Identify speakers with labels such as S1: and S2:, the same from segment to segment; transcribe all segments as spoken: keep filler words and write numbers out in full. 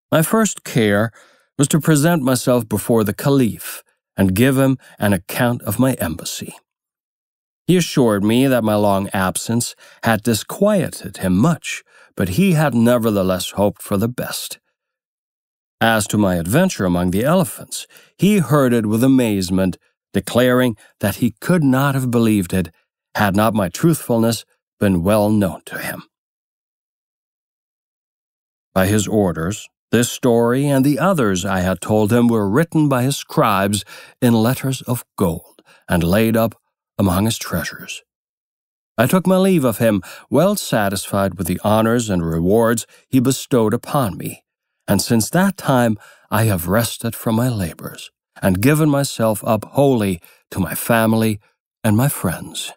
S1: My first care was to present myself before the Caliph and give him an account of my embassy. He assured me that my long absence had disquieted him much, but he had nevertheless hoped for the best. As to my adventure among the elephants, he heard it with amazement, declaring that he could not have believed it had not my truthfulness been well known to him. By his orders, this story and the others I had told him were written by his scribes in letters of gold and laid up among his treasures. I took my leave of him, well satisfied with the honors and rewards he bestowed upon me, and since that time I have rested from my labors and given myself up wholly to my family and my friends.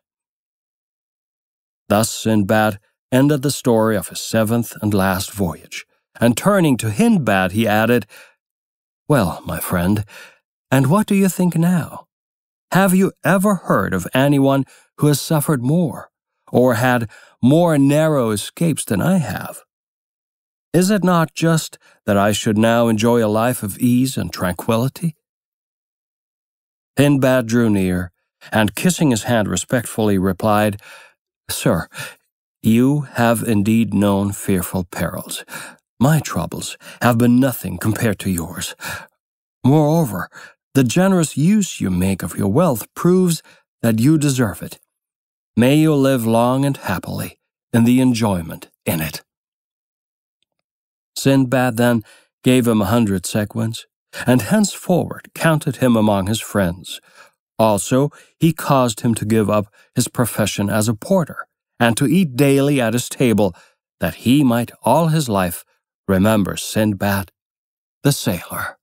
S1: Thus Sindbad ended the story of his seventh and last voyage, and turning to Hindbad he added, "Well, my friend, and what do you think now? Have you ever heard of anyone who has suffered more, or had more narrow escapes than I have? Is it not just that I should now enjoy a life of ease and tranquility?" Hindbad drew near, and kissing his hand respectfully replied, "Sir, you have indeed known fearful perils. My troubles have been nothing compared to yours. Moreover, the generous use you make of your wealth proves that you deserve it. May you live long and happily in the enjoyment in it." Sindbad then gave him a hundred sequins, and henceforward counted him among his friends. Also, he caused him to give up his profession as a porter, and to eat daily at his table, that he might all his life remember Sindbad the sailor.